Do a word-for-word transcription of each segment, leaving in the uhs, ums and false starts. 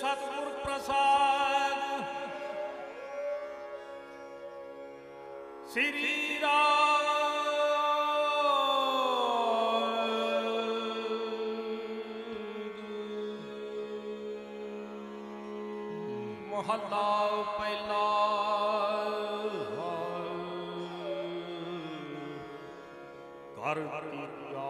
ਸਤਿਗੁਰ ਪ੍ਰਸਾਦ ਸ੍ਰੀ ਰਾਮ ਮਹੱਲਾ ਪਹਿਲਾ। ਘਰ ਤੀਜਾ।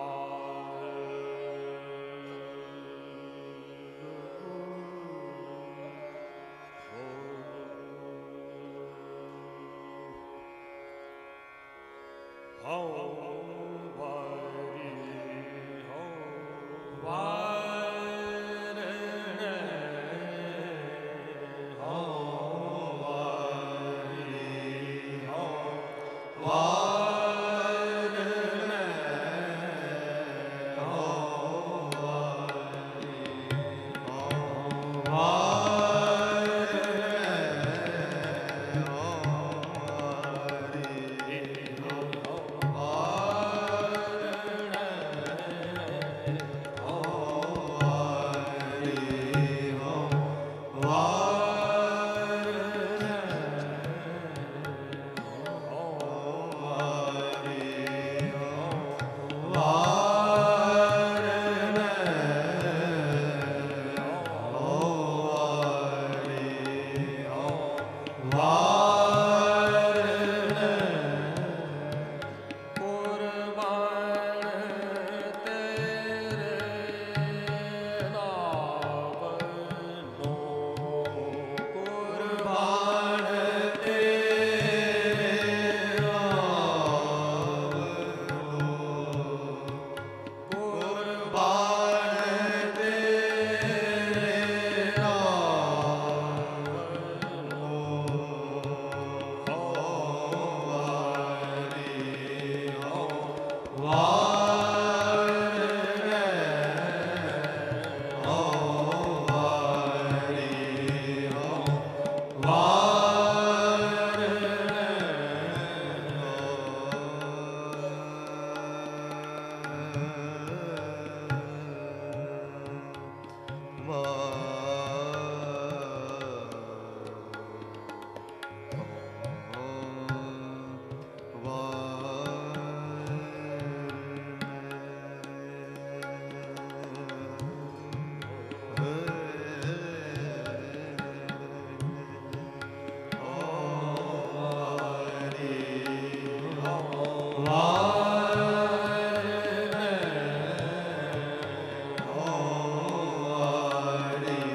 Hare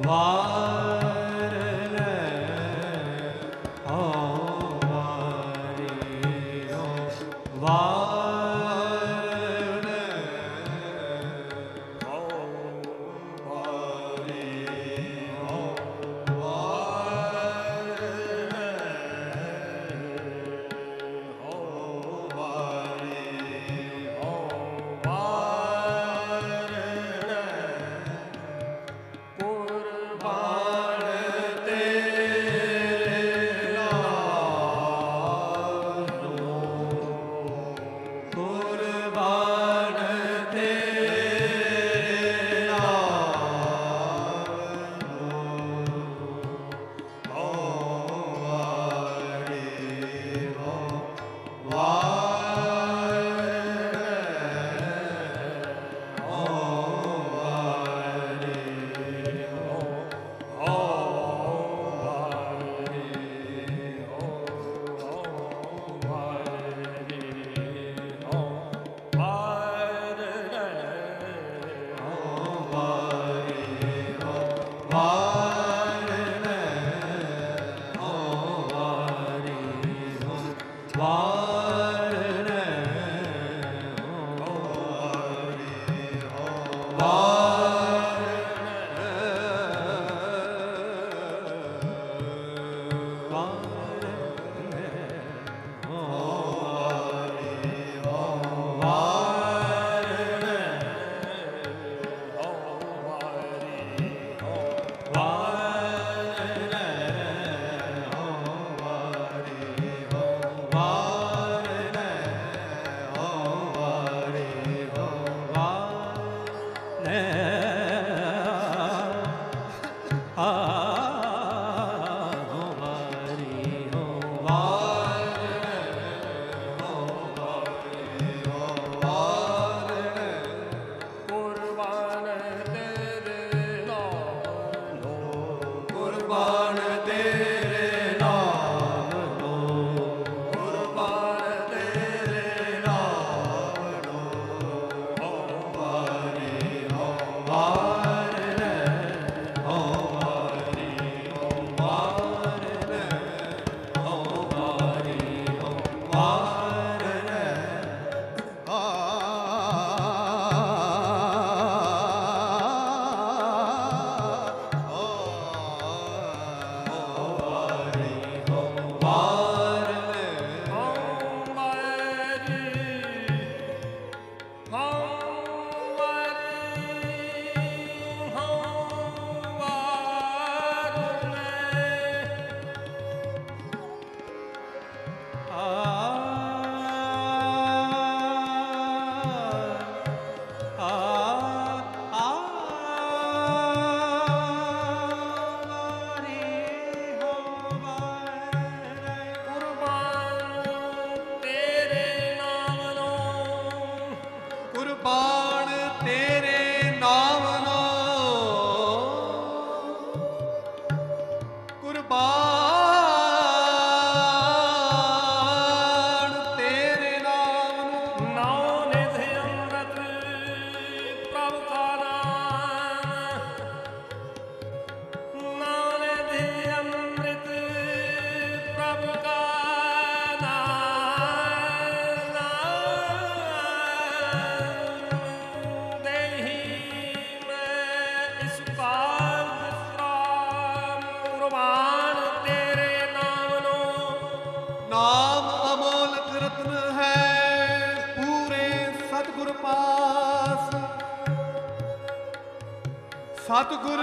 ਸਤਿਗੁਰ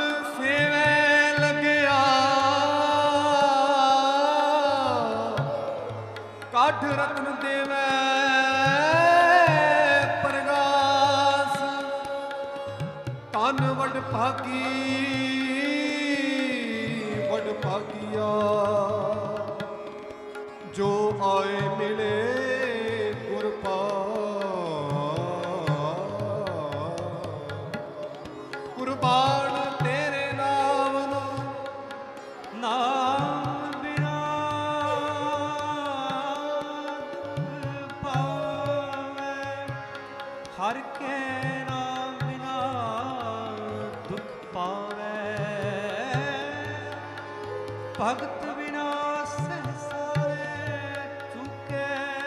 ਸੇਵੈ ਲੱਗਿਆ ਕਾਠ ਰਤਨ ਦੇਵੈ ਪ੍ਰਗਾਸ ਧਨ ਵਡ ਭਾਗੀ ਵਡ ਭਾਗੀਆ ਜੋ ਆਏ ਮਿਲੇ ਗੁਰ ਕੁਰਬਾਨ ਤੇਰੇ ਨਾਮ ਨੂੰ ਨਾਮ ਬਿਨਾ ਪਾਵੇ ਹਰ ਕੇ ਨਾਮ ਬਿਨਾ ਦੁਖ ਪਾਵੇ ਭਗਤ ਬਿਨਾ ਸਹਸਾਰੇ ਚੁਕੇ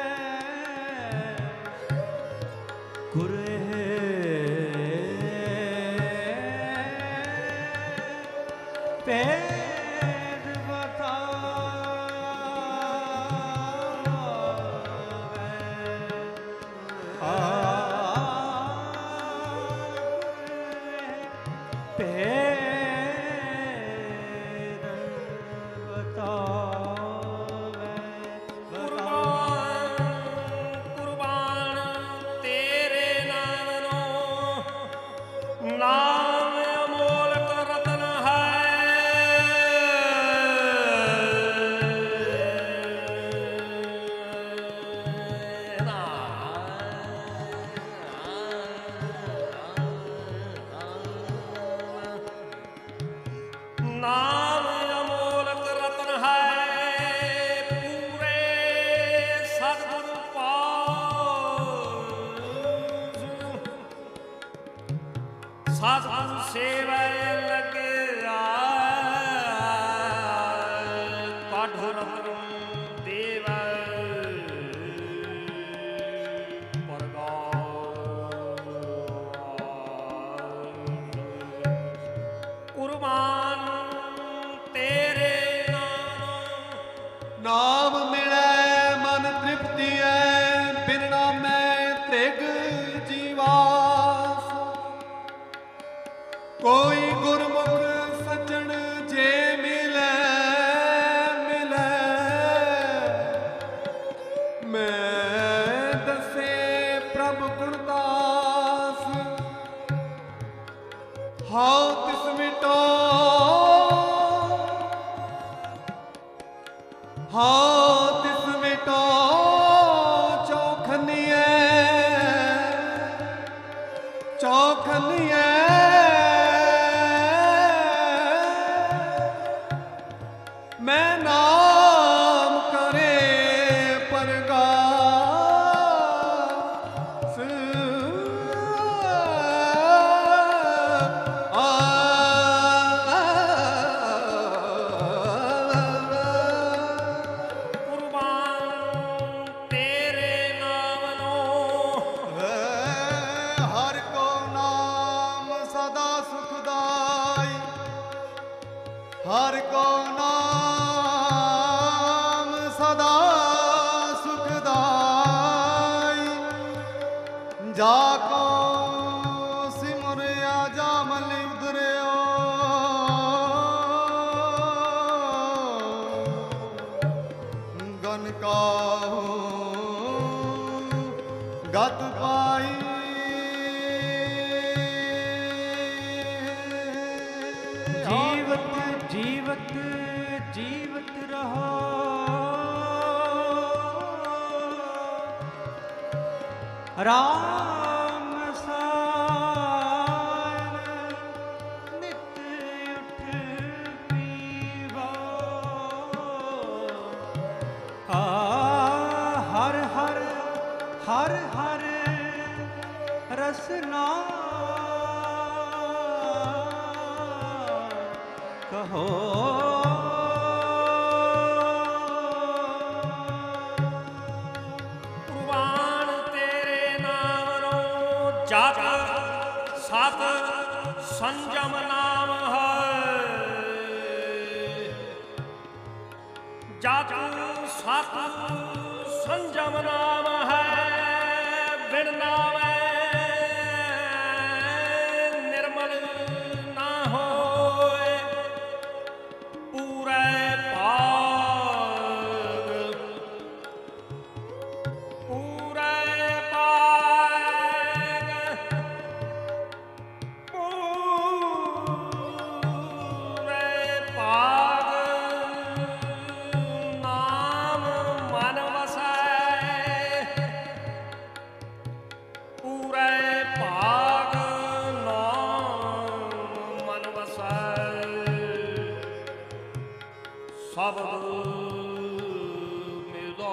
ਗੁਰੇ ਭੇਦ ਬਤਾਵੇ ਆ ਭੇਦ ਬਤਾਵੇ ਕੁਰਬਾਨ ਕੁਰਬਾਨ ਤੇਰੇ ਨਾਮ ਨੂੰ ਨਾਮ ਅਮੋਲਕ ਰਤਨ ਹੈ ਨਾਮ ਅਮੋਲਕ ਰਤਨ ਹੈ ਪੂਰੇ ਸਤਿਗੁਰ ਪਾਸ ਸਤਿਗੁਰ ਸੇਵੈ ਲਗਿਆ ਕਾਢ ਰਤਨ ਦੇਵੈ ਪਰਗਾਸ ਕੁਰਬਾਨ ਤੇਰੇ ਨਾਮ ਨਾਮ ਮਿਲੈ ਮਨ ਤ੍ਰਿਪਤੀ ਐ ਬਿਨ ਨਾਮੈ ਤ੍ਰਿਗ ਜੀਵਾਸ ਕੋਈ ਗੁਰਮੁਖ ਸੱਜਣ ਜੇ ਮਿਲੈ ਮਿਲੈ ਮੈਂ ਦਸੇ ਪ੍ਰਭ ਗੁਰਦਾਸ ਹਾਉ ਤਿਸ ਮਿਟੋ ਹਾਂ ਤਿਸ ਮਿਟੋ ਚੌਖਨੀਏ ਚੌਖਨੀਏ ਮੈਂ ਨਾਮ ਕਰੇ ਪਰਗਾਸ ਕੁਰਬਾਨ ਤੇਰੇ ਨਾਮ ਨੂੰ ਹਰ ਕੋ ਨਾਮ ਸਦਾ ਸੁਖਦਾਈ ਹਰ ਕੋ ਨਾਮ ਸਦਾ ਸੁਖਦਾਈ ਜਾ ਕੋ ਸਿਮਰਿਆ ਜਾ ਮਲ ਉਦਰਿਓ ਗਨ ਕਾਹੂ ਗਤ ਪਾਈ ਜੀਵਤ ਜੀਵਤ ਜੀਵਤ ਰਹਾ ਰਾਮ ਸਾਇਨ ਨਿਤ ਉਠ ਪੀਵਾ ਆ ਹਰ ਹਰ ਹਰ ਹਰ ਰਸਨਾ ਕਹੋ ਕੁਰਬਾਨ ਤੇਰੇ ਨਾਮ ਨੂੰ ਜਪ ਸਤ ਸੰਜਮ ਨਾਮ ਹੈ ਜਪ ਸਤ ਸੰਜਮ ਨਾਮ ਹੈ ਬਿਨ ਨਾਮੈ ਨਿਰਮਲ ਨਾ ਹੋਏ ਪੂਰੇ ਭਾਗ ਪੂਰੇ ਭਾਗ ਪੂਰੇ ਭਾਗ ਨਾਮ ਮਨ ਵਸੈ ਪੂਰੇ ਭਾਗ ਨਾਮ ਮਨ ਵਸੈ ਸ਼ਬਦ ਮਿਲੋ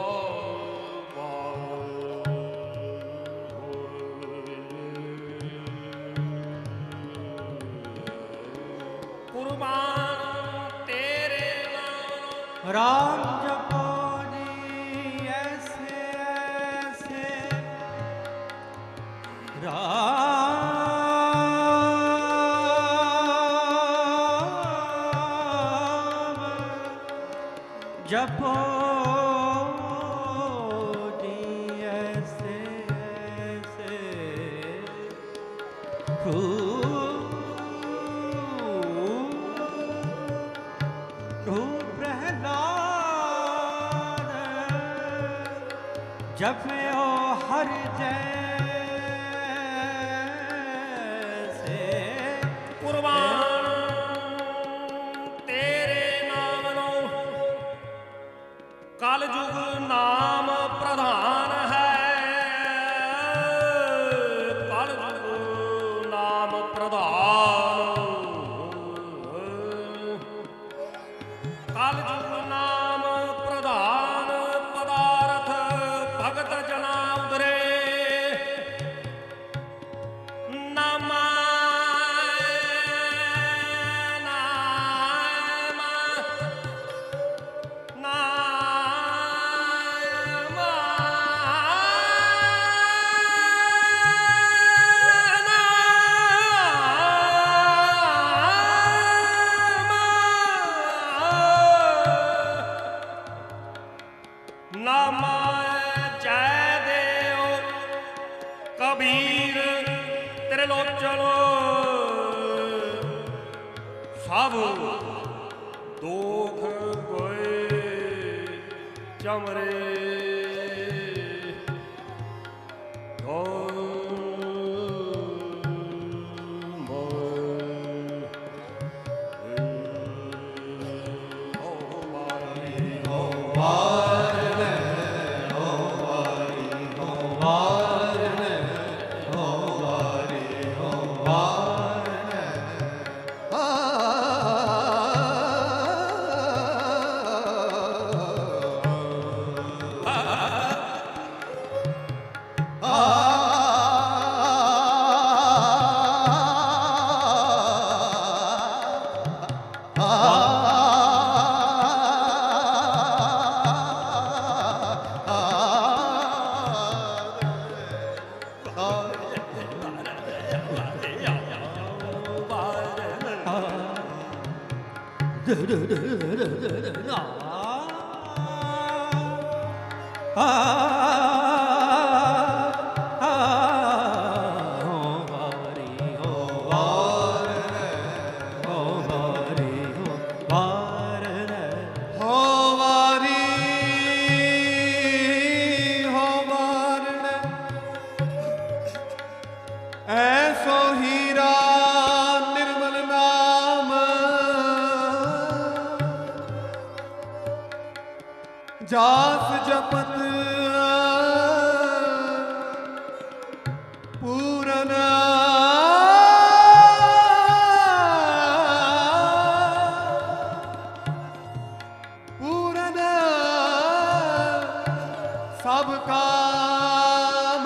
ਕੁਰਬਾਨ ਤੇਰੇ ਨਾਮ राम जपो जी ऐसे ऐसे राम जपो जी ऐसे ऐसे खूब प्रहलाद जपयो हर जैसे कुर्बान तेरे नाम नो कलयुग नाम प्रधान है कलयुग नाम प्रधान कलयुग नाम प्रधान पदार्थ भगत जना उदरे कबीर तेरे लो चलो सब दुख कोई चमरे ऐसो हीरा निर्मल नाम जास जपत पूरन पूरन सब काम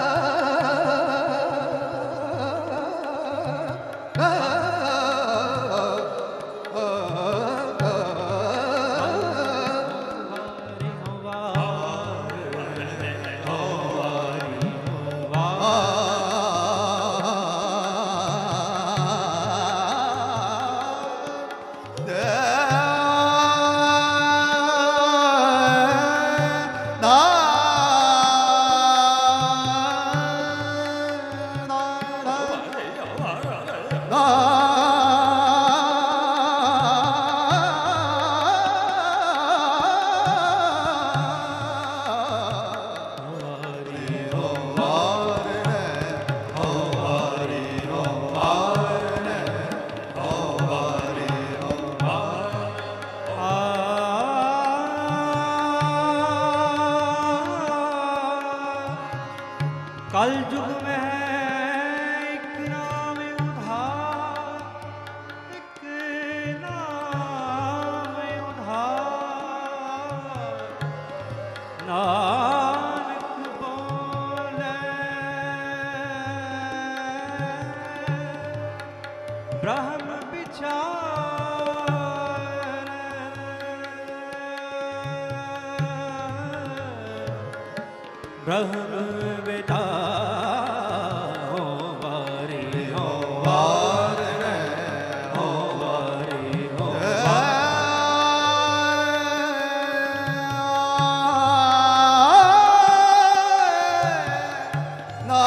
कल युग में एक नाम उधार, एक नाम उधार, नानक बोले ब्रह्म विचार ब्रह्म विदाओ वारी हो ਵਾਰ ਨੇ हो वारी हो ਨਾ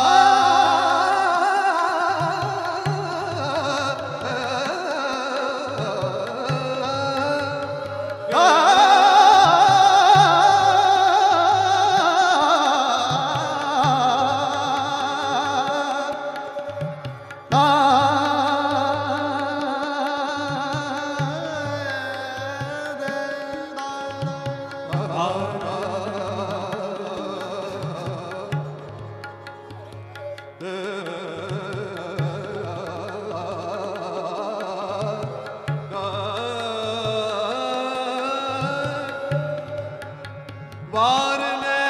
ਵਾਰ ਨੇ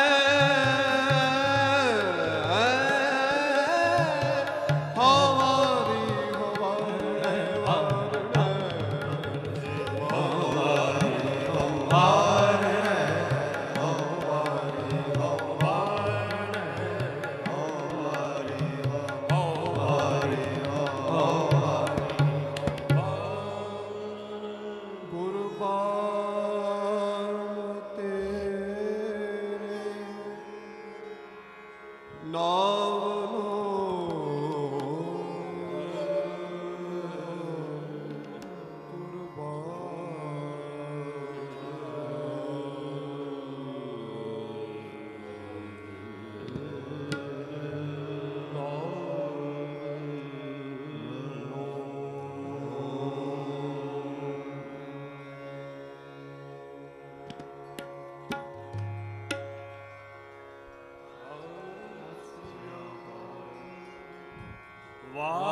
ਹੋ ਵਾਰੀ ਹੋ ਵਾਰ ਨੇ ਵਾਰ ਨੇ ਹੋ ਵਾਰੀ ਹੋ ਵਾਰ ਨੇ ਹੋ ਵਾਰੀ ਹੋ ਵਾਰ ਨੇ ਹੋ ਵਾਰੀ ਹੋ ਵਾਰੀ ਹੋ ਗੁਰਬਾਣ ਤੇਰੇ ਨਾਮ ਵਾਹਿਗੁਰੂ